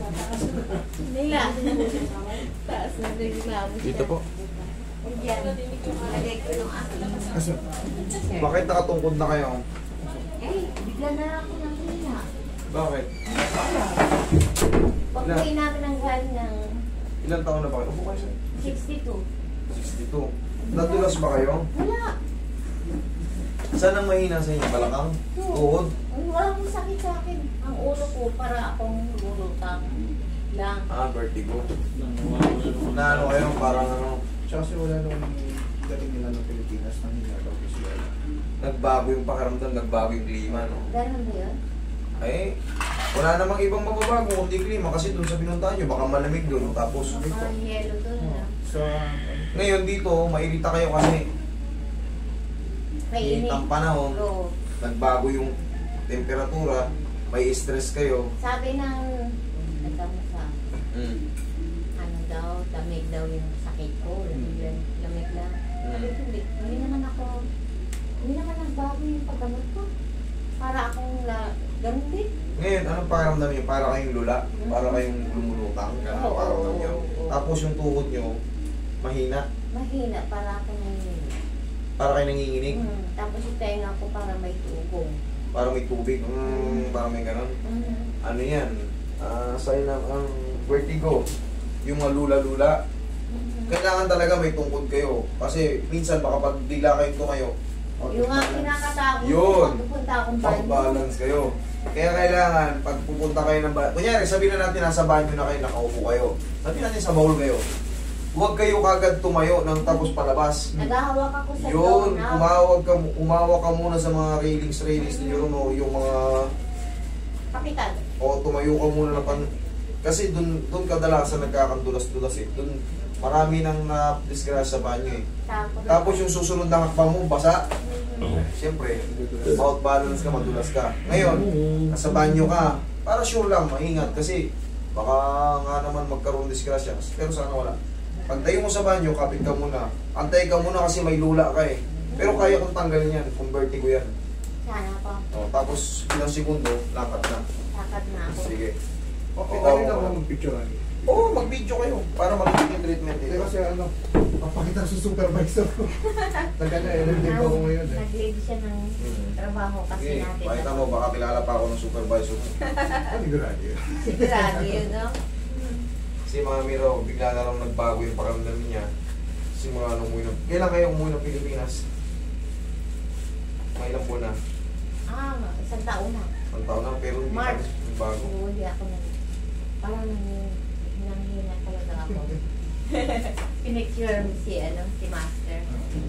Nila. Taas na reklamo siya. Dito po. Yan. Lagay ko yung aking. Bakit nakatungkod na kayo? Eh, bigla na ako ng hina. Bakit? Pag-uwi namin ng galing ng Ilang taon na ba kayo? Upo kayo sir. 62. 62. Nadulas ba kayo? Wala. Saan ang mahina sa inyo? Balakang? Tuhod? Walang sakit sa akin. Ang ulo ko para akong lulutang lang. Ah, vertigo. Na ano kayo? Parang ano? Tsaka kasi wala nung dating nila ng Pilipinas na hindi daw sila. Nagbago yung pakiramdam, nagbago yung klima, no? Ganun ba yun? Ay, wala namang ibang mababago kundi klima kasi doon sa pinuntahan nyo, baka malamig doon. Tapos, dito. Parang yellow doon. So, Ngayon dito, mairita kayo kasi Mainit. init ang panahon, Oo. nagbago yung temperatura, may stress kayo. Sabi ng nagtamo sa Mm. ano daw, lamig daw yung sakit ko. Lamig lang. Sabi ko, hindi naman nagbago yung paggamot ko. Para akong ganun din. Ngayon, anong pakiramdam nyo? Para kayong lula? Para kayong lumulutang? Ganun ang pakiramdam nyo? Tapos yung tuhod nyo, mahina? Mahina, para akong nanginginig. Para kayo nanginginig? Tapos yung tenga ko para may tubong. Para may tubig? Para may ganun? Ano yan? Sign ng ang vertigo. Yung malula-lula. Kailangan talaga may tungkod kayo. Kasi minsan baka pag bigla kayo tumayo, Yung nga kinakatago yun, pupunta akong banyo. pag-balance kayo. Kaya kailangan, pag pupunta kayo ng banyo, kunyari, sabihin na natin nasa banyo na kayo, nakaupo kayo. Sabihin natin sa bowl kayo. Huwag kayo kagad tumayo ng tapos palabas. Naghahawak ako sa Yun, doorknob. umawak ka muna sa mga railings ninyo, no? Yung mga, Kapitan. o tumayo ka muna na pan... Kasi dun kadalasan nagkakandulas-dulas eh. Dun marami nang na-disgrasya sa banyo eh. Tapos yung susunod na hakbang mo, basa. Siyempre, about balance ka, madulas ka. Ngayon, nasa banyo ka, para sure lang, maingat. Kasi baka nga naman magkaroon disgrasya. Pero sana wala. Pag tayo mo sa banyo, kapit ka muna. Antay ka muna kasi may lula ka eh. Pero kaya kong tanggalin yan, kung vertigo yan. Sana po. O, tapos ilang segundo, lakad na. Lakad na ako. Sige. okay lang ako mag-picture. Oo, mag-video kayo para makikita yung treatment Hindi dito. kasi ano, papakita sa supervisor ko. Nagkana, nag-leave ako ngayon eh. Nag-leave siya ng trabaho kasi Okay, natin. pakita mo, baka kilala pa ako ng supervisor. Panigurado yun. Sigurado yun, no? Kasi mga Miro, bigla na lang nagbago yung pakiramdam niya. Simula nung umuwi ng... Kailan kayo umuwi ng Pilipinas? May ilang buwan na. Isang taon na. Ang taon na, pero hindi March. pa nagbago. Oo, hindi ako parang nanghina talaga ako. Pinicture si Master.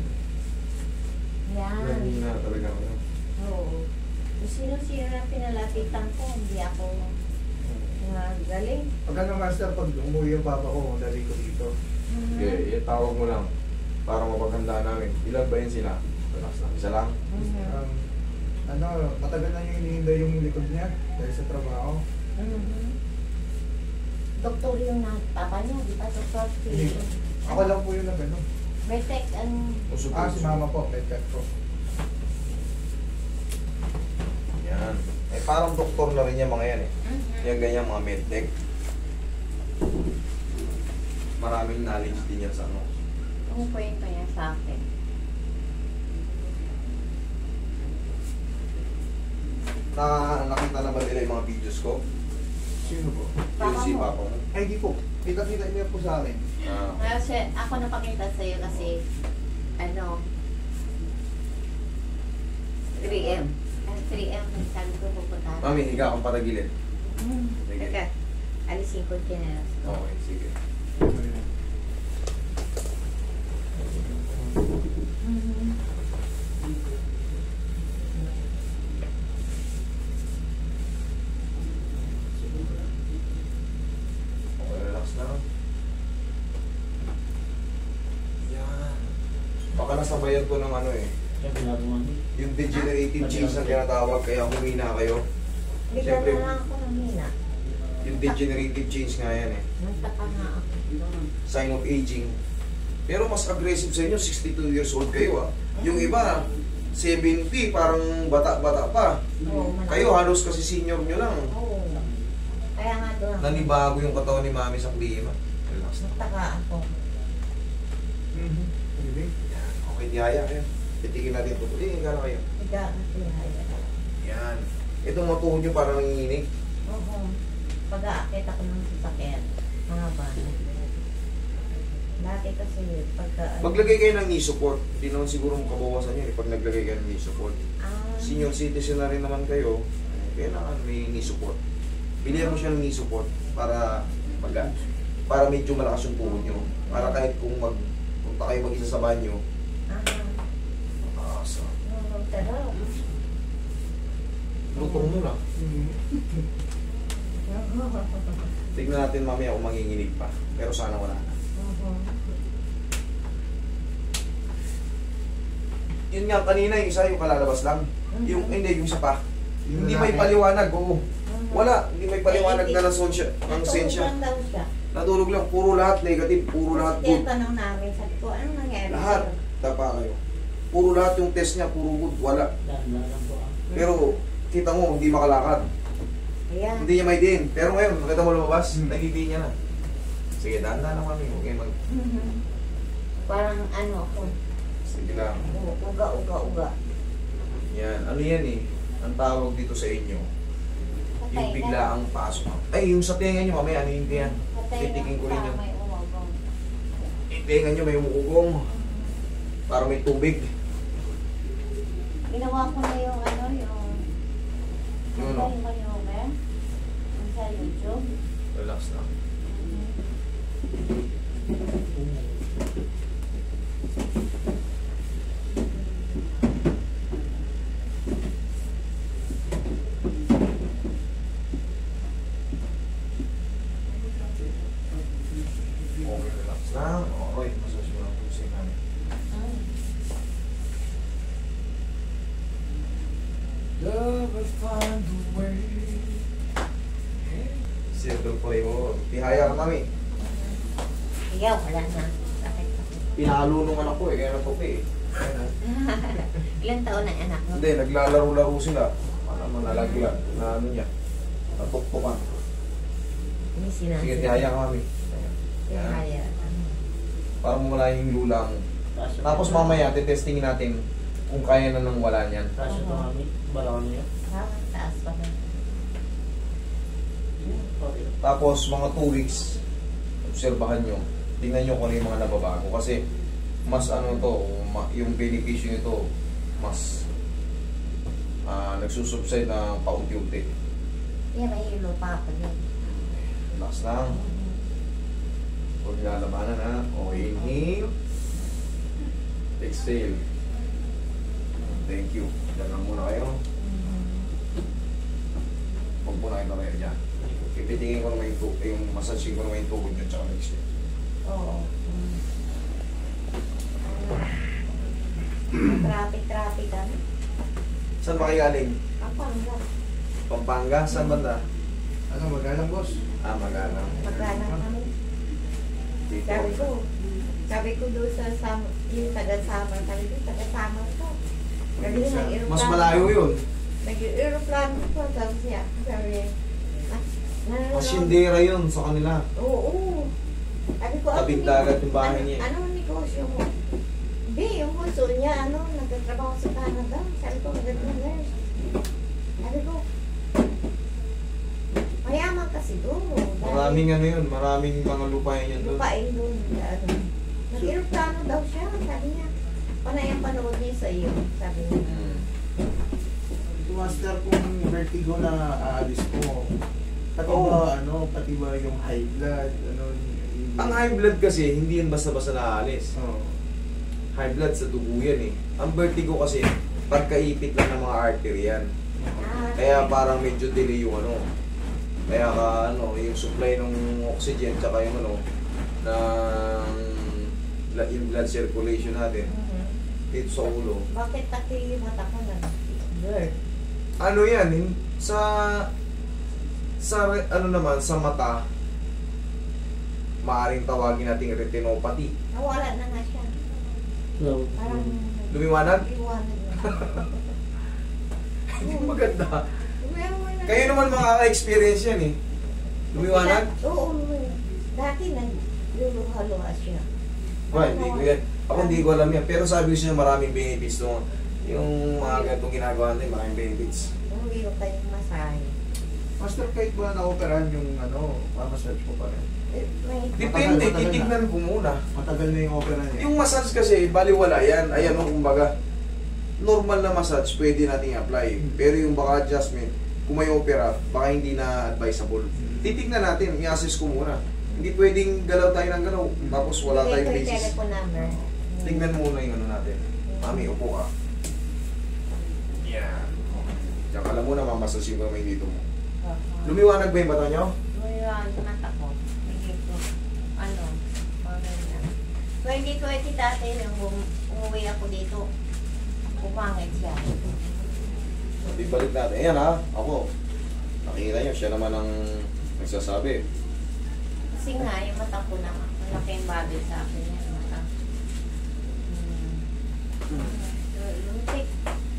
Yan. Nanghina talaga ako. Oo. Kung sino-sino na pinalapitan ko, hindi ako galing. Pag ano master, pag umuwi yung papa ko, dali ko dito. Okay, itawag mo lang para mapaghandaan namin. Ilan ba yun sila? Relax lang. Isa lang? Ano, matagal na yung hinihintay yung likod niya dahil sa trabaho. Doktor yung papa niya, di ba? Doktor Hindi. Ako lang po yung nag-ano. may tech and Si mama po, medcat po. Yan. Eh, parang doktor na rin yan mga yan eh. Yan ganyan mga medtech. Maraming knowledge din yan sa ano. ang kwento niya sa akin. Nakita na ba nila yung mga videos ko? Sino po? Yung si Papa mo? Ay, di po. Kita-kita niya po sa akin. Kasi ako napakita sa'yo kasi 3M. 3M, sabi ko pupunta. Mami, higa akong patagilid. Sige. Teka, alisin ko chinelas ko. Okay, sige. Okay, relax na. Yan. Baka nasabayan ko ng ano eh. Yung degenerative change na tinatawag, kaya humina kayo. Bigla Siyempre, na lang ako nanghina. yung degenerative change nga yan eh. Nagtaka nga ako. Sign of aging. Pero mas aggressive sa inyo, 62 years old kayo ah. Yung iba, 70, parang bata-bata pa. Oo, Kayo halos kasi senior nyo lang. Oo. Kaya nga Sigurado ako. Nanibago yung katawan ni Mami sa klima. Relax na. Nagtaka ako. Sige. Yan. Okay, dihaya kayo. Titikin natin ito. Gano'n kayo. Nagkakatihaya. Yan. Itong mga tuhod nyo parang nanginginig. Oo. Pag-aakit ako ng sasakyan. Mga bata. Dati kasi pagka... Maglagay kayo ng knee support. Hindi naman siguro makabawasan yun pag naglagay kayo ng knee support. Senior citizen na rin naman kayo, kailangan may knee support. Bilihan mo siya ng knee support para medyo malakas yung tuhod nyo. Para kahit kung punta kayo mag-isa sa banyo, makakasa. Lutong mo na. Tignan natin mamaya kung manginginig pa. Pero sana wala na. Yun nga kanina, yung isa yung kalalabas lang. Hindi, yung isa pa. Hindi may paliwanag, oo. Wala, hindi may paliwanag na nasonsya. Ang sensya. Natulog lang, puro lahat negative, puro lahat good. Tanong namin, sabi ko, anong nangyari? Lahat, tapa kayo. Puro lahat yung test niya, puro good, wala. Pero, kita mo, hindi makalakad. Ayan. Hindi niya may din. Pero ngayon, nakita mo lumabas, nagiging niya na. Sige, dahan-dahan lang kami. Okay, Parang ano ako. Sige lang. Uga. Yan, ano yan eh. Ang tawag dito sa inyo, yung bigla ang pasok. Ay, yung sa tenga nyo, mamaya, ano yung yan? Titikin ko rin yan. Yung tenga nyo, may umugong. Para may tubig. Ginawa ko na yung ano, Yung ano? Yung sa YouTube. Relax na. Okay, relax na. Okay, massage mo lang po sa namin. Love will find a way. Circle play mo. Tihaya ka kami. Iyaw, wala na. Sakit ako. Pinalo nung anak ko eh, kaya natupi eh. Ilang taon ang anak mo? Hindi, naglalaro-laro sila. Alam mo, nalaglag. Na ano niya. Natuktukan. Hindi sinasabi. Sige, tihaya ka kami. Tihaya. Para mawala yung lulang. Tapos mamaya, titestingin natin kung kaya na nang wala niyan. Kaso ito kami, balawan niyo. Taas pa na. Tapos mga 2 weeks, obserbahan nyo. Tingnan nyo kung ano yung mga nababago. Kasi mas ano to, yung beneficyo nito, mas nagsusubside na paunti-unti. Yeah, may hilo pa ako yun. Relax lang. Huwag lalabanan ha. O, inhale. Exhale. Thank you. Diyan lang muna kayo. Huwag muna kayo kayo dyan. Ipitingin ko naman yung massaging ko naman yung tubod nyo tsaka exhale. Oo. Traffic ano? Saan ba kayo galing? Pampanga. Pampanga? Saan banda? Ano, magalang boss? Magalang. Maglanang kami. Dito. Sabi ko doon sa yung taga-Samar, sabi ko, taga-Samar ko. Sabi ko, nag-aeroplano. Mas malayo yun. Nag-aeroplano ko, sabi siya. Sabi niya, Masyindera yun sa kanila. Oo. Sabi ko, Tabing dagat yung bahay niya. Anong negosyo mo? Hindi, yung bunso niya, nagtatrabaho sa Canada. Sabi ko, maganda nurse. Sabi ko, mayaman kasi doon. Maraming ano yun, maraming mga lupain yan doon. Lupain doon. Nag-aeroplano daw siya. Sabi niya, panay ang panood niya sa iyo. Sabi niya. Master, kung vertigo na aalis ko, pati ba, pati ba yung high blood, Ang high blood kasi, hindi yun basta-basta naaalis. High blood sa dugo yan eh. Ang vertigo kasi, pagkaipit lang ng mga artery yan. Kaya parang medyo delay yung Kaya yung supply ng oxygen, tsaka yung yung blood circulation natin, dito sa ulo. Bakit taki yung mata ko na? Blur. Ano yan, sa sa mata, maaaring tawagin nating retinopathy. Nawala na nga siya. Parang Lumiwanag? liwanag na. Hindi maganda. Meron na. Kayo naman makaka-experience yan eh. Lumiwanag? Oo. Dati nagluluha-luha siya. Well, hindi ko yan. Ako hindi ko alam yan. Pero sabi ko siya maraming benefits to. Yung mga ganitong ginagawa natin, maraming benefits. Umuwi ko kayong masahe. Master, kahit ba na-operahan yung mamasage ko pa rin? Depende, Matagal na. titignan ko muna. Matagal na yung opera niya. Yung massage kasi, baliwala yan. Ayan o, kumbaga, normal na massage, pwede nating apply. Pero yung baka adjustment, kung may opera, baka hindi na advisable. Titignan natin, i-assess ko muna. Hindi pwedeng galaw tayo ng galaw, tapos wala tayong Bigay ko yung basis. telephone number. Tingnan muna yung ano natin. Mami, upo ka. Yan. Diyan ka lang muna, mamassage yung kamay dito mo. Lumiwanag ba yung mata nyo? Ngayon, mata ko. Hindi ko, ano, pamilya. So, hindi ko iti dati yung umuwi ako dito. Pumangit siya. Di balik natin. Ayan ha, ako. Nakita nyo, siya naman ang nagsasabi. Kasi nga, yung mata ko na, malaking bagay sa akin yan, mata. So, luntik.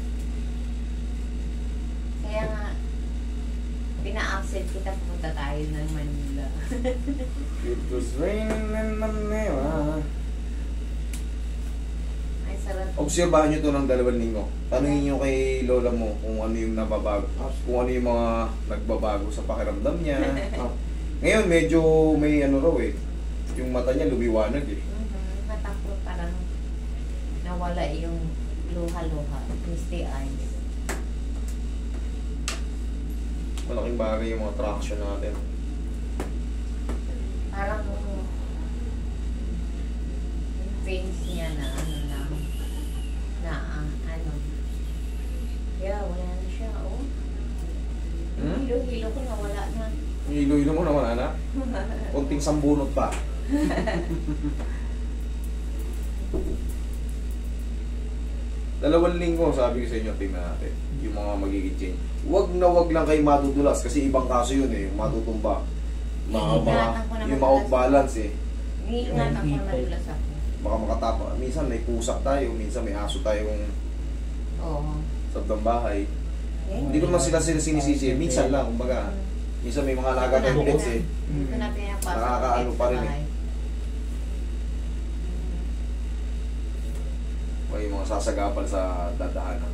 Kaya nga, pina-absent kita, pumunta tayo ng Manila. It was raining in Manila. Ay, sarap. Obserbahan nyo to ng 2 linggo. Tanungin nyo kay lola mo kung ano yung nababago. Kung ano yung mga nagbabago sa pakiramdam niya. Ngayon, medyo may ano raw eh. Yung mata niya lumiwanag eh. Mata ko parang nawala yung luha-luha, misty eyes. Malaking bagay yung mga traction natin. Parang yung veins niya na ano. Yeah, wala na siya, oh. Hmm? Hilo-hilo ko nawala na. Yung ilo-ilo mo naman, anak. Kunting sambunot pa. Dalawang linggo, sabi ko sa inyo, tingnan natin. Yung mga magiging change. Wag na wag lang kayo madudulas kasi ibang kaso yun eh, yung matutumba. Yung ma-off balance eh. Ingatan ko na madulas ako. Baka makatapa. Minsan may pusak tayo, minsan may aso tayong Oo. sa bahay. Hindi Eh, ko naman sila sinisisi. Minsan lang, kumbaga. Minsan may mga alaga tayong pets eh. Dito na pinapasok. Nakakaano pa rin eh. May mga sasagapal sa dadaanan.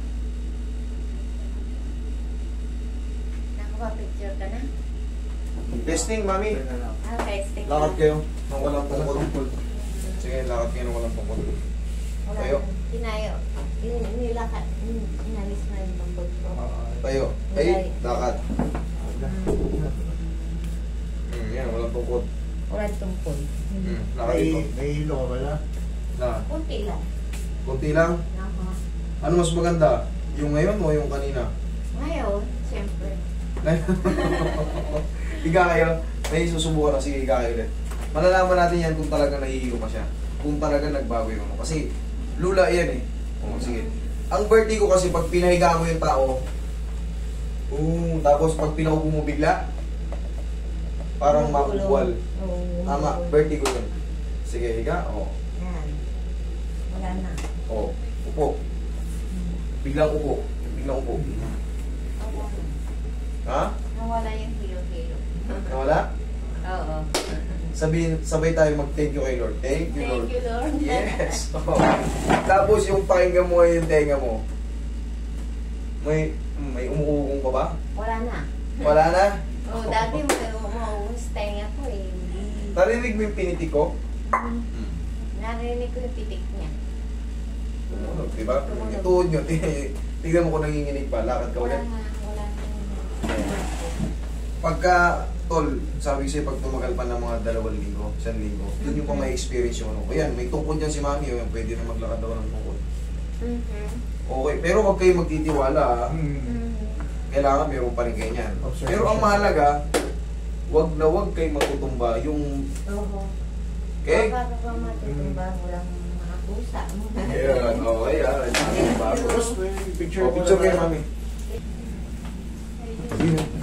Nakapapicture ka na? Testing, mami. Okay, stick Lakad na. kayo ng walang tungkol. Sige, lakad kayo ng walang tungkol. Wala Tayo. na. Tinayo. Nilakad. Inalis na yung tungkol ko. Tayo. Ay, lakad. Yan, walang tungkol. Wala tungkol. Lakad dito. May hilo ka pala? Na, Kunti lang. kunti lang. Aha. Ano mas maganda? Yung ngayon o yung kanina? Ngayon, siyempre. Higa kayo. May susubukan na. Sige, higa kayo ulit. Malalaman natin yan kung talaga nahihilo pa siya. Kung talaga nagbago yung ano. Kasi lula yan eh. O, sige. Ang vertigo kasi pag pinahiga mo yung tao, tapos pag pinaupo mo bigla, parang makubuwal. Oo. Tama, vertigo yun. Sige, higa. O. Yan. Wala na. O. Upo. Biglang upo. Biglang upo. Nawala. Ha? Nawala yung hilo-hilo. Nawala? Oo. Sabihin, sabay tayo mag-thank you kay Lord. Thank you, Lord. Thank you, Lord. Yes. Oh. Tapos yung pakinggan mo yung tenga mo, may umuugong pa ba? Wala na. Wala na? Oo, dati mauustay ako eh. Narinig mo yung pinitik ko? Narinig ko yung titik niya. Tumunog, diba? Tumunog. Yung tuhod nyo, tignan mo kung nanginginig pa, lakad ka Wala ulit. na. Wala na. Pagka, tol, sabi ko sa'yo, pag tumagal pa ng mga 2 linggo, 1 linggo, dun yung pa may experience yung ano. Ayan, may tungkod yan si mami, oh, pwede na maglakad daw ng tungkod. Okay, pero wag kayo magtitiwala, ha? Kailangan meron pa rin ganyan. Pero ang mahalaga, wag na wag kayo matutumba yung... Oo. Okay? Para pa matutumba, walang mga pusa. Ayan, okay, Tapos may picture Oh, picture kayo, mami. Ayun.